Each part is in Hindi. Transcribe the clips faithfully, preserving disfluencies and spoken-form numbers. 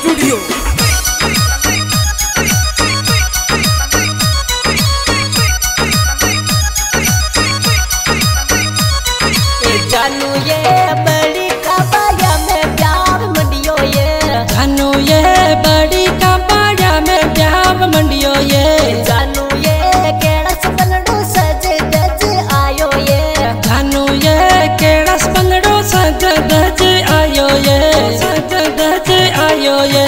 स्टूडियो। जानू ये बड़ी कबाया में प्यार मंडियो ये, जानू ये बड़ी कबाया में प्यार मंडियो ये, जानू ये केड़ा सपनड़ो सज गज आयो ये, जानू ये केड़ा सपनड़ो सज गज आयो ये, सज गज आयो ये।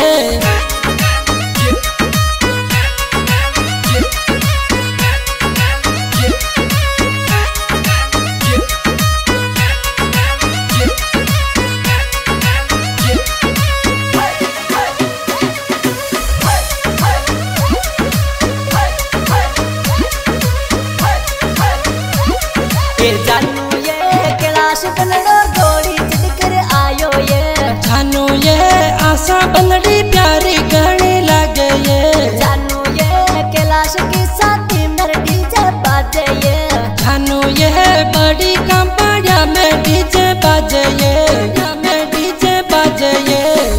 जानू ये कैलाश बनड़ो गोड़ी चढ़कर आयो ये, जानू ये आशा बनड़ी प्यारी गणी लागे ये, जानू ये कैलाश की साथी मेरे डीजे बाजे ये, जानू ये बड़ी कबाया में डीजे बाजे ये, में डीजे बाजे ये।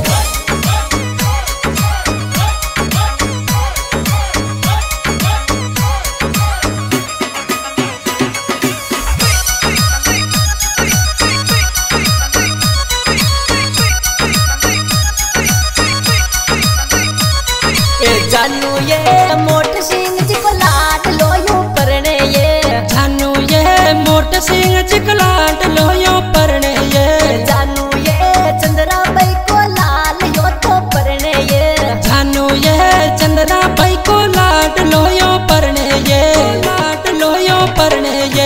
जानू ये मोट सिंह जी को लाट लोयो परने ये, जानू ये मोट सिंह जी को लाट लोयो परने ये, जानू ये चंद्रा भाई को लाल यो तो परने ये, जानू ये चंद्रा भाई को लाट लोयो परने ये, लाट लोयो परने ये।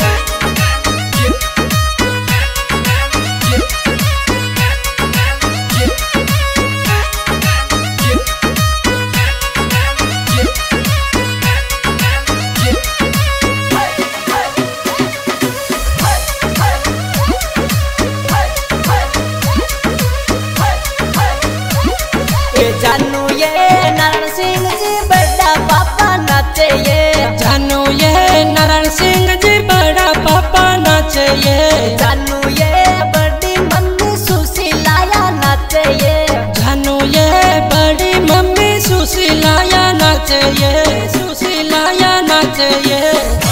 जानू ये नारायण सिंह जी बड़ा पापा नाचे ये, जानू ये नारायण सिंह जी बड़ा पापा नाचे ये, जानू ये बड़ी मम्मी सुशीलाया नाचे ये, जानू ये बड़ी मम्मी सुशीलाया नाचे ये, सुशीलाया नाचे ये।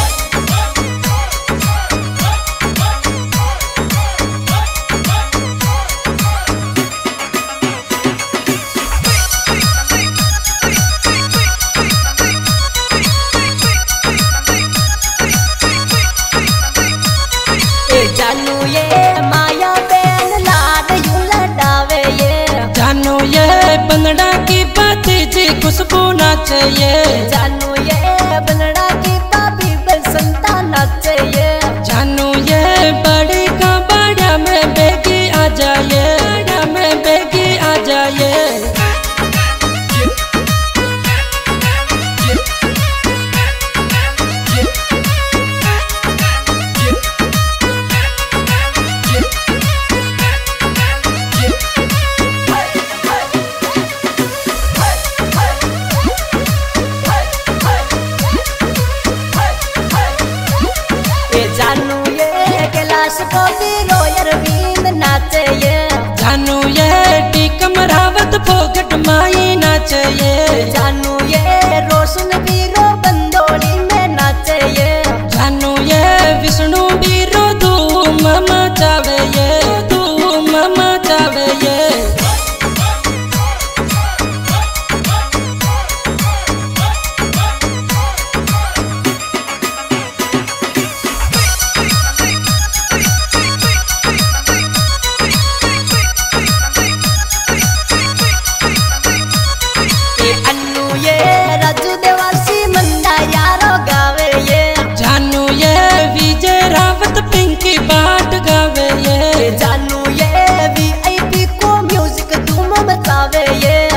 जानू ये माया बेन लाड यूं लडावे ये, जानू ये बनड़ा की भतीजी खुशबू नाचे ये, जानू ये बनड़ा की भाभी बसंता नाचे ये, जानू ये बड़ी कबाया में बेगी आ जाए, में बेगी आ जाए। जानू ये कैलाश को भी रोयर बींद नाचे ये, जानू ये टीकम रावत फोगट माई नाचे ये, जानू ये रोशन बीरो बंदोली में नाचे ये, जानू ये विष्णु बीरो धूम मचावे ये, धूम मचावे ये। जानू ये वी आई पी को म्यूजिक धूम मचावे ये,